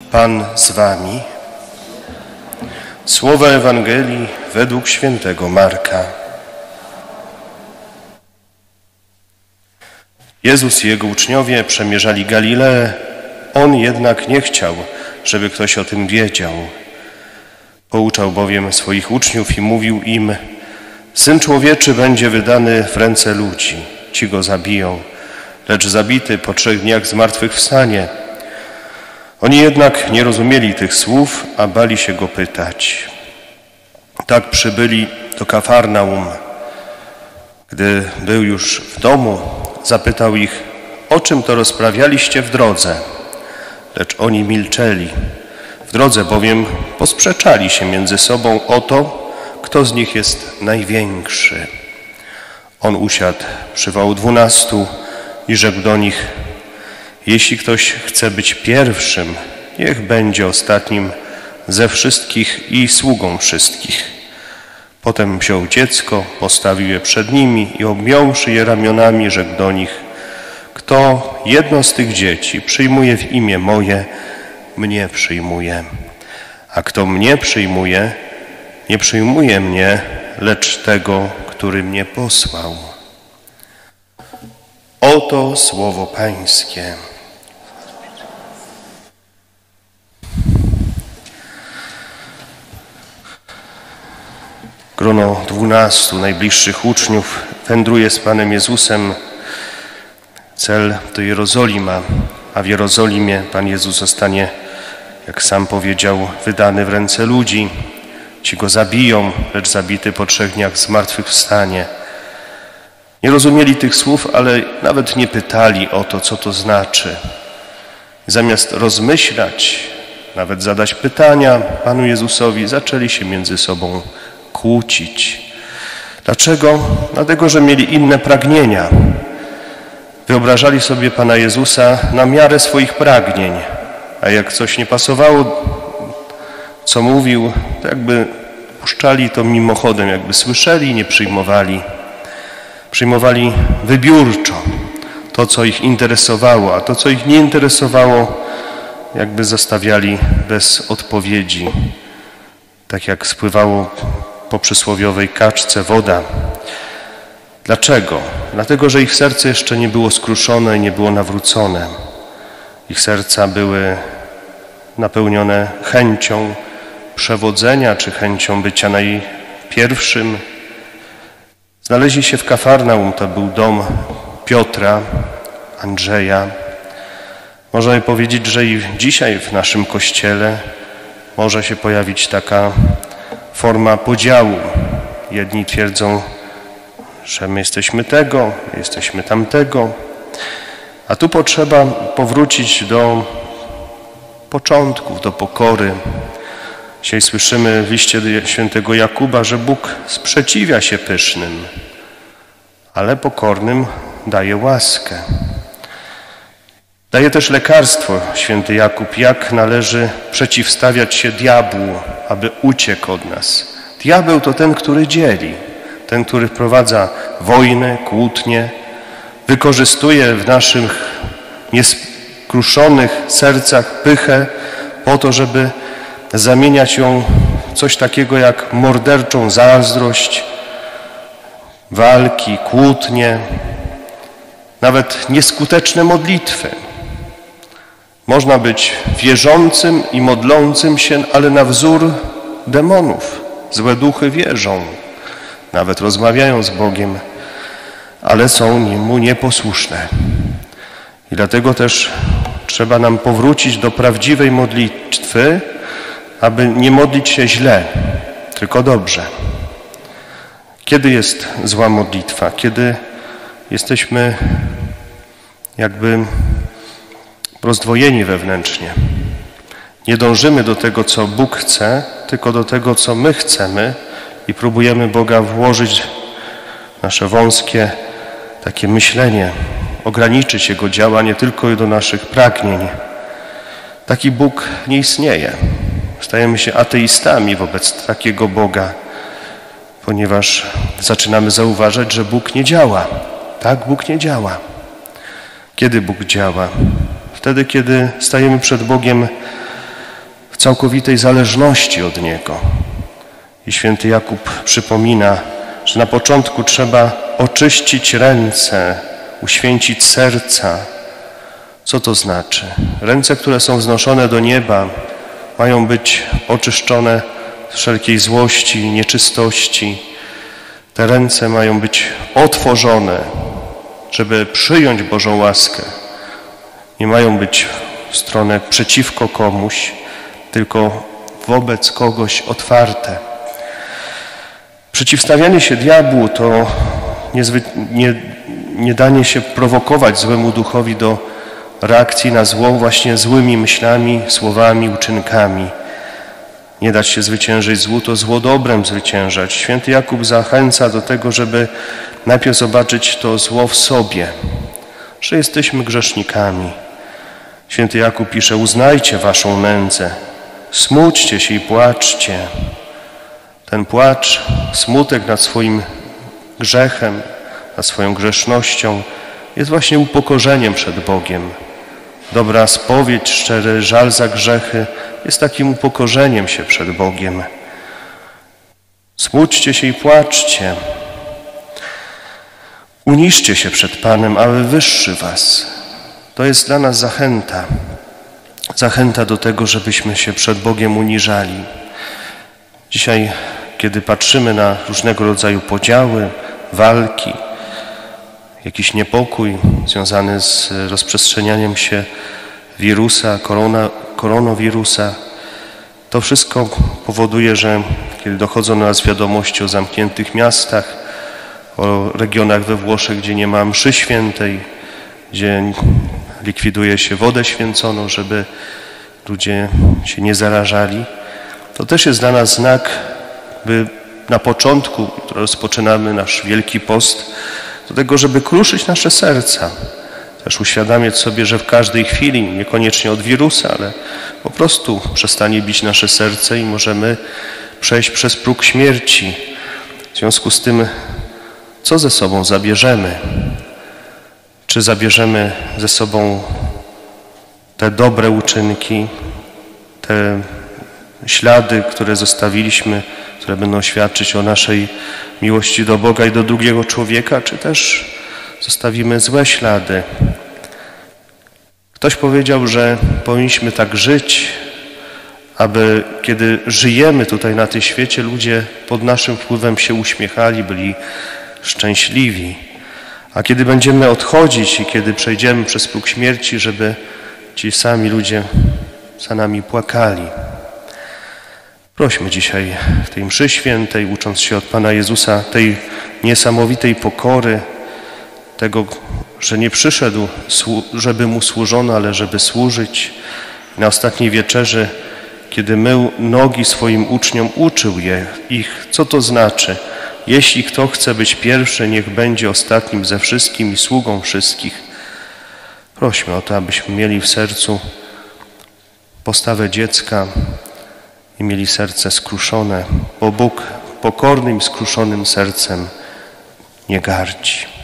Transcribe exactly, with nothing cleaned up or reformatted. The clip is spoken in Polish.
Pan z wami. Słowa Ewangelii według świętego Marka. Jezus i Jego uczniowie przemierzali Galileę. On jednak nie chciał, żeby ktoś o tym wiedział. Pouczał bowiem swoich uczniów i mówił im: Syn Człowieczy będzie wydany w ręce ludzi. Ci go zabiją, lecz zabity po trzech dniach zmartwychwstanie. Oni jednak nie rozumieli tych słów, a bali się go pytać. Tak przybyli do Kafarnaum. Gdy był już w domu, zapytał ich: o czym to rozprawialiście w drodze? Lecz oni milczeli. W drodze bowiem posprzeczali się między sobą o to, kto z nich jest największy. On usiadł, przywołał dwunastu i rzekł do nich: jeśli ktoś chce być pierwszym, niech będzie ostatnim ze wszystkich i sługą wszystkich. Potem wziął dziecko, postawił je przed nimi i objąwszy je ramionami, rzekł do nich: kto jedno z tych dzieci przyjmuje w imię moje, mnie przyjmuje. A kto mnie przyjmuje, nie przyjmuje mnie, lecz tego, który mnie posłał. Oto słowo Pańskie. Grono dwunastu najbliższych uczniów wędruje z Panem Jezusem. Cel to Jerozolima, a w Jerozolimie Pan Jezus zostanie, jak sam powiedział, wydany w ręce ludzi. Ci go zabiją, lecz zabity po trzech dniach zmartwychwstanie. Nie rozumieli tych słów, ale nawet nie pytali o to, co to znaczy. Zamiast rozmyślać, nawet zadać pytania Panu Jezusowi, zaczęli się między sobą kłócić. Dlaczego? Dlatego, że mieli inne pragnienia. Wyobrażali sobie Pana Jezusa na miarę swoich pragnień, a jak coś nie pasowało, co mówił, to jakby puszczali to mimochodem, jakby słyszeli, nie przyjmowali. Przyjmowali wybiórczo to, co ich interesowało, a to, co ich nie interesowało, jakby zostawiali bez odpowiedzi. Tak jak spływało po przysłowiowej kaczce woda. Dlaczego? Dlatego, że ich serce jeszcze nie było skruszone i nie było nawrócone. Ich serca były napełnione chęcią przewodzenia czy chęcią bycia najpierwszym. Znaleźli się w Kafarnaum, to był dom Piotra, Andrzeja. Można powiedzieć, że i dzisiaj w naszym Kościele może się pojawić taka forma podziału. Jedni twierdzą, że my jesteśmy tego, my jesteśmy tamtego. A tu potrzeba powrócić do początków, do pokory. Dzisiaj słyszymy w liście świętego Jakuba, że Bóg sprzeciwia się pysznym, ale pokornym daje łaskę. Daje też lekarstwo święty Jakub, jak należy przeciwstawiać się diabłu, aby uciekł od nas. Diabeł to ten, który dzieli, ten, który wprowadza wojnę, kłótnie, wykorzystuje w naszych nieskruszonych sercach pychę po to, żeby zamieniać ją w coś takiego jak morderczą zazdrość, walki, kłótnie, nawet nieskuteczne modlitwy. Można być wierzącym i modlącym się, ale na wzór demonów. Złe duchy wierzą, nawet rozmawiają z Bogiem, ale są Mu nieposłuszne. I dlatego też trzeba nam powrócić do prawdziwej modlitwy, aby nie modlić się źle, tylko dobrze. Kiedy jest zła modlitwa? Kiedy jesteśmy jakby rozdwojeni wewnętrznie. Nie dążymy do tego, co Bóg chce, tylko do tego, co my chcemy i próbujemy Boga włożyć w nasze wąskie takie myślenie, ograniczyć Jego działanie tylko do naszych pragnień. Taki Bóg nie istnieje. Stajemy się ateistami wobec takiego Boga, ponieważ zaczynamy zauważać, że Bóg nie działa. Tak, Bóg nie działa. Kiedy Bóg działa? Wtedy, kiedy stajemy przed Bogiem całkowitej zależności od Niego. I święty Jakub przypomina, że na początku trzeba oczyścić ręce, uświęcić serca. Co to znaczy? Ręce, które są wznoszone do nieba, mają być oczyszczone z wszelkiej złości, nieczystości. Te ręce mają być otworzone, żeby przyjąć Bożą łaskę. Nie mają być w stronę przeciwko komuś, tylko wobec kogoś otwarte. Przeciwstawianie się diabłu to niezwy... nie, nie danie się prowokować złemu duchowi do reakcji na zło właśnie złymi myślami, słowami, uczynkami. Nie dać się zwyciężyć złu, to zło dobrem zwyciężać. Święty Jakub zachęca do tego, żeby najpierw zobaczyć to zło w sobie, że jesteśmy grzesznikami. Święty Jakub pisze: uznajcie waszą nędzę, smućcie się i płaczcie. Ten płacz, smutek nad swoim grzechem, nad swoją grzesznością jest właśnie upokorzeniem przed Bogiem. Dobra spowiedź, szczery żal za grzechy jest takim upokorzeniem się przed Bogiem. Smućcie się i płaczcie. Uniżcie się przed Panem, a wywyższy was. To jest dla nas zachęta. Zachęta do tego, żebyśmy się przed Bogiem uniżali. Dzisiaj, kiedy patrzymy na różnego rodzaju podziały, walki, jakiś niepokój związany z rozprzestrzenianiem się wirusa, korona, koronawirusa, to wszystko powoduje, że kiedy dochodzą do nas wiadomości o zamkniętych miastach, o regionach we Włoszech, gdzie nie ma mszy świętej, gdzie likwiduje się wodę święconą, żeby ludzie się nie zarażali, to też jest dla nas znak, by na początku rozpoczynamy nasz Wielki Post, do tego, żeby kruszyć nasze serca. Też uświadamiać sobie, że w każdej chwili, niekoniecznie od wirusa, ale po prostu przestanie bić nasze serce i możemy przejść przez próg śmierci. W związku z tym, co ze sobą zabierzemy? Czy zabierzemy ze sobą te dobre uczynki, te ślady, które zostawiliśmy, które będą świadczyć o naszej miłości do Boga i do drugiego człowieka, czy też zostawimy złe ślady? Ktoś powiedział, że powinniśmy tak żyć, aby kiedy żyjemy tutaj na tym świecie, ludzie pod naszym wpływem się uśmiechali, byli szczęśliwi. A kiedy będziemy odchodzić i kiedy przejdziemy przez próg śmierci, żeby ci sami ludzie za nami płakali. Prośmy dzisiaj w tej mszy świętej, ucząc się od Pana Jezusa tej niesamowitej pokory, tego, że nie przyszedł, żeby Mu służono, ale żeby służyć. Na ostatniej wieczerzy, kiedy mył nogi swoim uczniom, uczył je, ich, co to znaczy. Jeśli kto chce być pierwszy, niech będzie ostatnim ze wszystkim i sługą wszystkich. Prośmy o to, abyśmy mieli w sercu postawę dziecka i mieli serce skruszone, bo Bóg pokornym, skruszonym sercem nie gardzi.